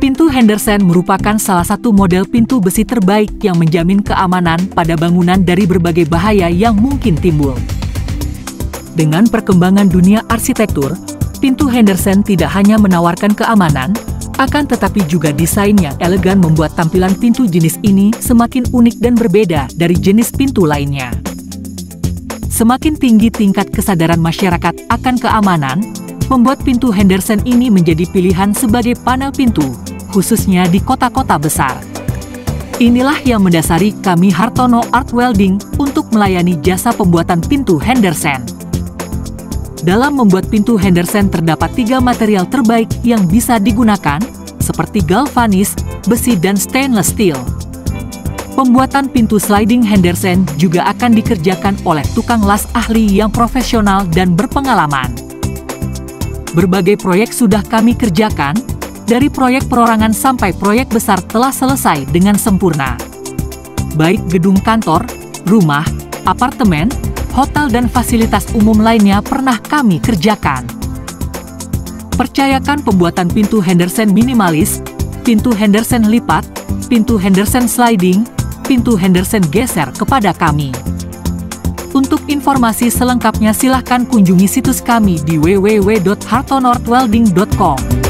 Pintu Henderson merupakan salah satu model pintu besi terbaik yang menjamin keamanan pada bangunan dari berbagai bahaya yang mungkin timbul. Dengan perkembangan dunia arsitektur, pintu Henderson tidak hanya menawarkan keamanan, akan tetapi juga desain yang elegan membuat tampilan pintu jenis ini semakin unik dan berbeda dari jenis pintu lainnya. Semakin tinggi tingkat kesadaran masyarakat akan keamanan, membuat pintu Henderson ini menjadi pilihan sebagai panel pintu, khususnya di kota-kota besar. Inilah yang mendasari kami Hartono Art Welding untuk melayani jasa pembuatan pintu Henderson. Dalam membuat pintu Henderson terdapat 3 material terbaik yang bisa digunakan, seperti galvanis, besi dan stainless steel. Pembuatan pintu sliding Henderson juga akan dikerjakan oleh tukang las ahli yang profesional dan berpengalaman. Berbagai proyek sudah kami kerjakan, dari proyek perorangan sampai proyek besar telah selesai dengan sempurna. Baik gedung kantor, rumah, apartemen, hotel dan fasilitas umum lainnya pernah kami kerjakan. Percayakan pembuatan pintu Henderson minimalis, pintu Henderson lipat, pintu Henderson sliding, pintu Henderson geser kepada kami. Untuk informasi selengkapnya silahkan kunjungi situs kami di www.hartonoartwelding.com.